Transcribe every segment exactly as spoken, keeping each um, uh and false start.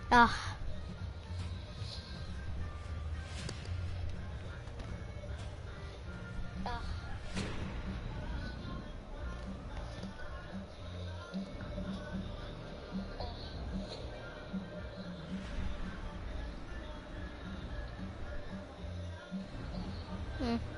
Ah. Hmm.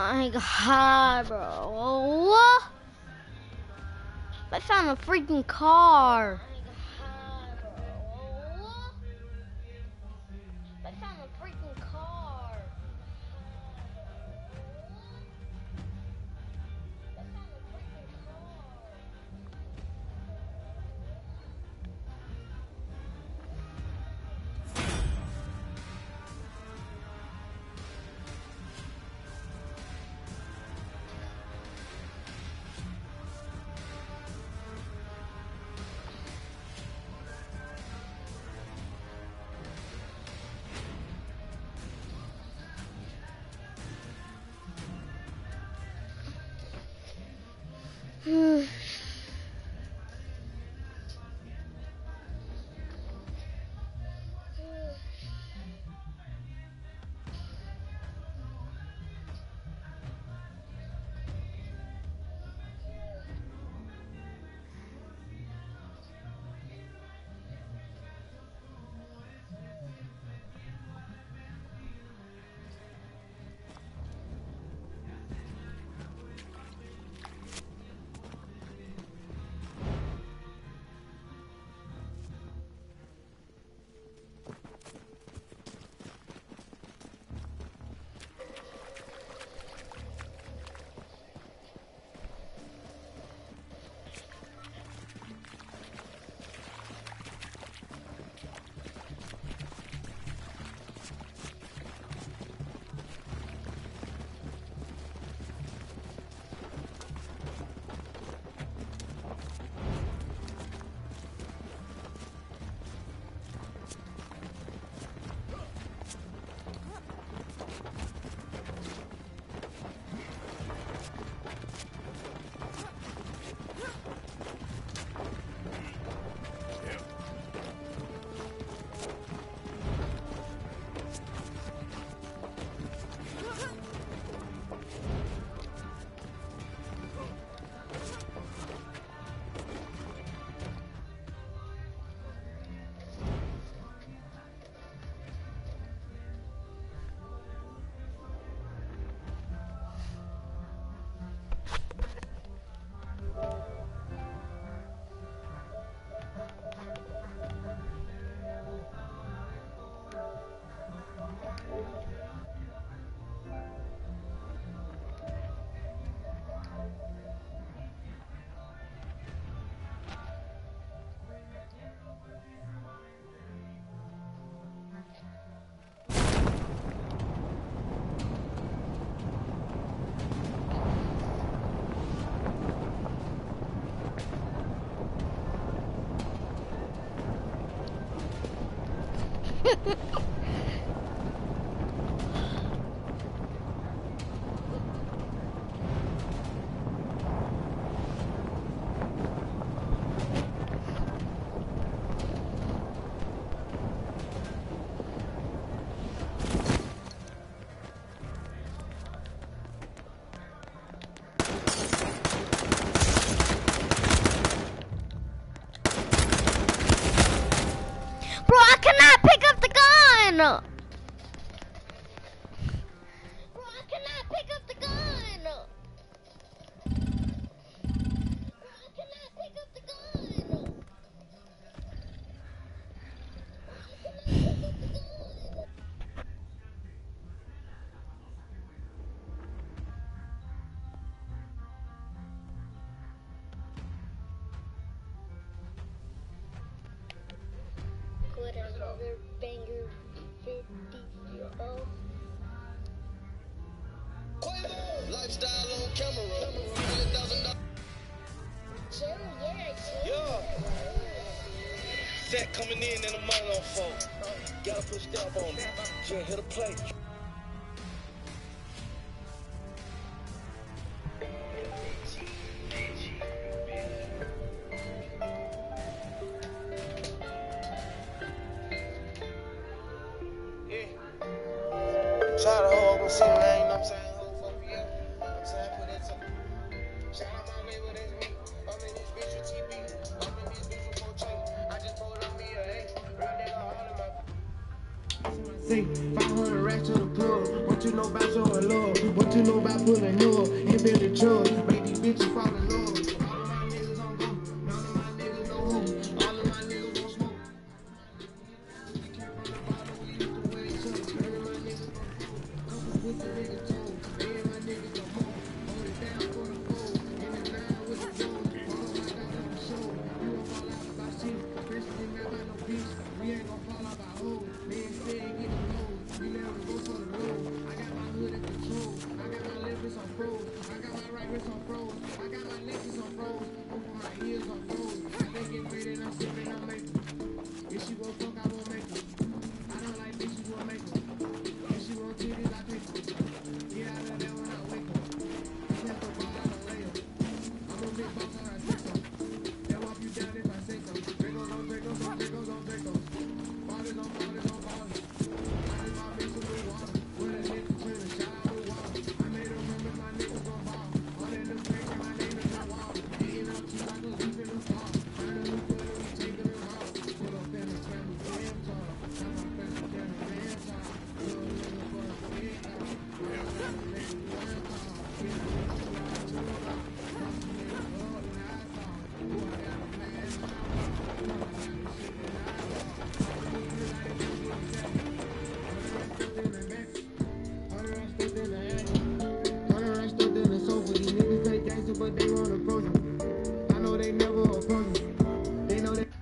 my god, bro. I found a freaking car. I found a freaking car. Hmm. Bro, I cannot pick up the gun! Bro, I cannot pick up the gun! Bro, I cannot pick up the gun! What another banger video. Lifestyle on camera. Chill, yeah, chill. Yeah. Set coming in and a month on folk. Gotta put step on it. Just hit a play. Try to hold, I'm see that, you know what I'm saying? Hold for me, yeah. I'm saying, put it to shout out my label, that's me. I'm in this bitch with T B. I'm in this bitch with four chain. I just pulled up me a hey. Real nigga all in my. See, five hundred racks to the plug. What you know about showing love? What you know about pulling up and building trust? Make these bitches fall in love. All of my niggas on go, none of my niggas no home. All of my niggas gon' smoke. We came from the bottom, we used to wear each other. None of my niggas gon' fold. Couple pussy niggas told. Me and my niggas gon' hold. Hold it down for the fold. In the nine with the road. All of my dollars for show. You won't fall out by shit. Bitches ain't got by no bitch. We ain't gon' fall out by hoes. Me and Fed get the lows. We never go for the low. I got my hood in control. I got my left wrist on froze. I got my right wrist on froze. I got my left wrist on froze. Over my ears on froze. I think get paid and I'm sipping, I'm making. If she won't fuck, I won't make her. I don't like bitches who won't make her. If she won't titties, I take her. Get out of there when I wake up. Can't the ball, I don't lay her. I'm a big boss on her say so. They'll walk you down if I say so. Dragos on Dragos on Dragos on Dragos. Ballers on ballers on ballers. I just bought me some new water. With a nigga trailer, shout out to water. I made a remember my niggas gon' ball. All in the face and my name is on wall. Eating up two like a leaf in the fall. Turn a new foot and we taking it raw. Pull up in the family damn tall. Got my friends who get a damn tall. Little nigga for a big dog. Real nigga, nigga, one call. We not gonna go out to the block. Cross the nigga up and I saw. Who I got a man in my wall. Talking about the shit that I saw. All the niggas I didn't do what he said. All the rest stuck in the back. All the rest stuck in the ass. All the rest stuck in the sofa. These niggas play gangster, but they won't approach me. I know they never approach me. They know they.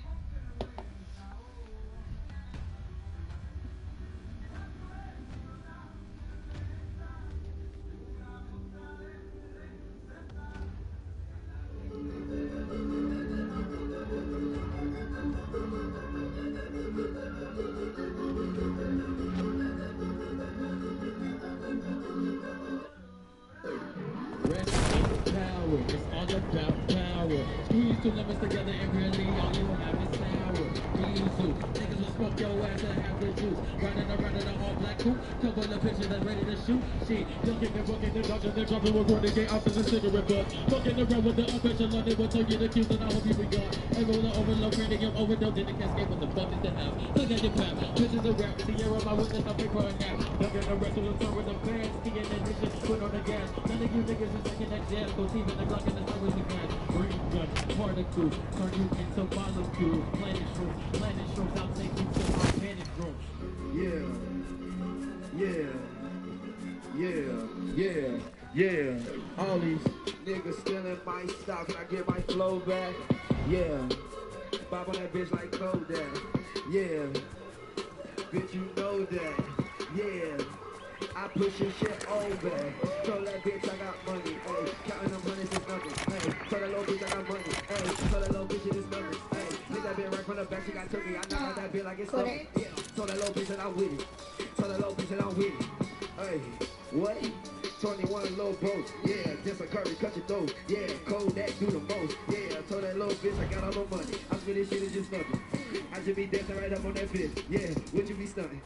Rest in power, it's all about power. Squeeze two lemons together and really all you have is sour. Diesel, niggas will smoke your ass and have the juice. Riding around in an all black coupe, couple of pictures that's ready to shoot. Shit, dunking and bucking the dodging and dropping with one to get off as a cigarette butt. Fucking around with the official London will tell you the cues and I hope you be gone. And roll the overload, cranium overdose in the cascade with the fuck is the hell. Look at your pap, this is a rap. Sierra, my witness, I'm big for a nap. Dunking the rest of the sun with the fans, skiing and dishes, put on the gas. None of you niggas is taking that jazz, go team in the Glock and the sun with the gas. Green gun, particles, turn you into molecules. Planet shrooms, planet shrooms, I'll take you to my panic room. Yeah, yeah, yeah, yeah, yeah. All these niggas stealing my style. Can I get my flow back? Yeah. Bob on that bitch like Kodak. Yeah. Bitch, you know that. Yeah. I push your shit over. Tell that bitch I got money. Hey, counting them hundreds is nothing. Hey, tell that little bitch I got money. Hey, tell that little bitch it is nothing. Hey, hit that bitch right from the back. She got turkey. I knock out that bitch like it's nothing. Yeah. Tell that little bitch that I'm with it. Tell that little bitch that I'm with it. Hey, what? twenty-one little bro. Yeah, just a curry, cut your throat. Yeah, Kodak do the most. Yeah, I told that little bitch I got all the money. I spit this shit is just nothing. I just be dancing right up on that bitch. Yeah, would you be stunning?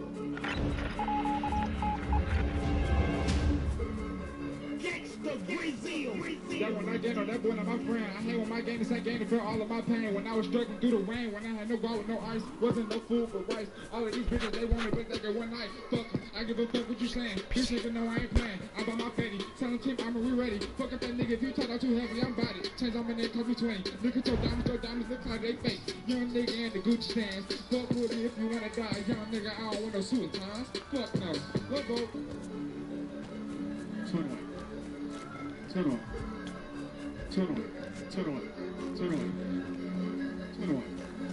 That one I get on that boy and my friend. I hate when my game is that game to feel all of my pain. When I was struggling through the rain, when I had no guard with no ice, wasn't no food for rice. All of these bitches, they want me back like that one night. Fuck, I give a fuck what you saying. This nigga know I ain't playing. I bought my fatty. Tell him team, I'm a re-ready. Fuck up that nigga, if you talk out too heavy, I'm body. Change on my name, cover twenty. Look at your diamonds, your diamonds look like they fake. Young nigga in the Gucci stands. Fuck with me if you wanna die. Young nigga, I don't want no suicides. Fuck no. Let's go. twenty-one. Turn on. Turn on. Turn on. Turn on. Turn on.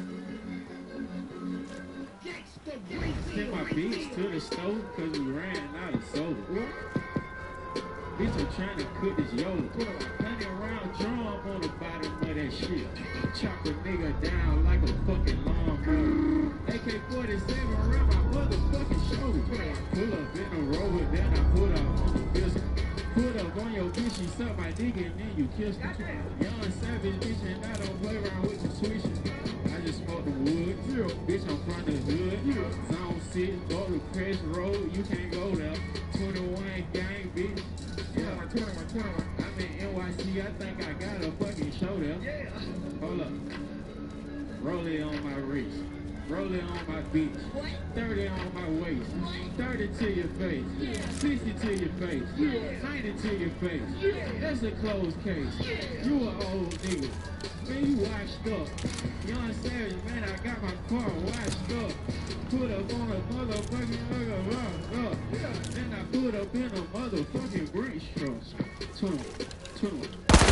Sent my bitch to the stove cause we ran out of soda. Bitch, I'm trying to cook this yolo. Honey around drum on the bottom of that shit. Chop a nigga down like a fucking lawnmower. A K forty-seven around my motherfucking shoulder. Pull up in a rover, then I put up on the pistol. Put up on your bitch, she suck my dick and then you kiss me. Young savage bitch and I don't play around with the switches. I just smoke the wood, bitch I'm from the hood. Zone six, go to Crest Road, you can't go there. twenty-one gang bitch. Yeah, twenty-one, twenty-one. I'm in N Y C, I think I got a fucking show there. Hold up. Roll it on my wrist. Roll it on my beach. thirty on my waist. thirty to your face. sixty to your face. ninety to your face. That's a closed case. You an old nigga. Man, you washed up. Young Savage, man, I got my car washed up. Put up on a motherfucking nigga rock up. Then I put up in a motherfucking Brinks truck. Tune, tune.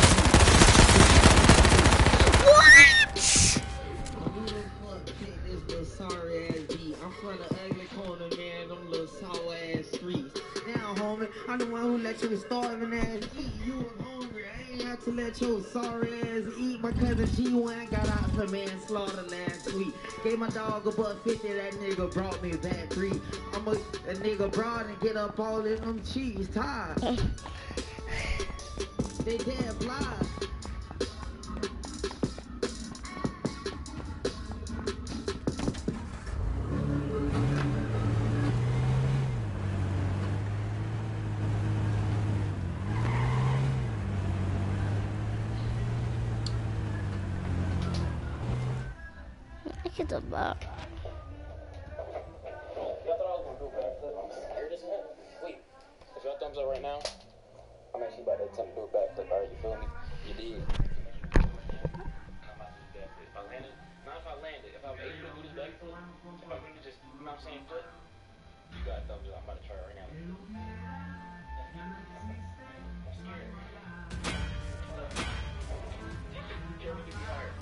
What? Sorry ass beat. I'm from the ugly corner, man. Them little sour ass streets. Now, homie, I'm the one who let your starving ass eat. You was hungry. I ain't have to let your sorry ass eat. My cousin G one got out for manslaughter last week. Gave my dog a buck fifty. That nigga brought me back three. I'm a, a nigga broad and get up all in them cheese ties. They dead flies. Look at the back. Y'all thought I was gonna do a backflip? I'm scared as hell. Wait, if y'all thumbs up right now, I'm actually about to attempt to do a backflip. Alright, you feel me? You did. I'm about to do a backflip. If I landed, not if I landed, if I was able to do this backflip, if I really just, you know what I'm saying, flip, you got a thumbs up. I'm about to try it right now. I'm scared. You're gonna get me tired.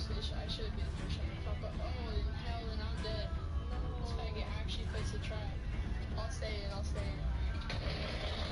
fish. I should have been there. Shut the fuck up. Oh, in hell, and I'm dead. No. This faggot actually puts a trap. I'll stay in, I'll stay in.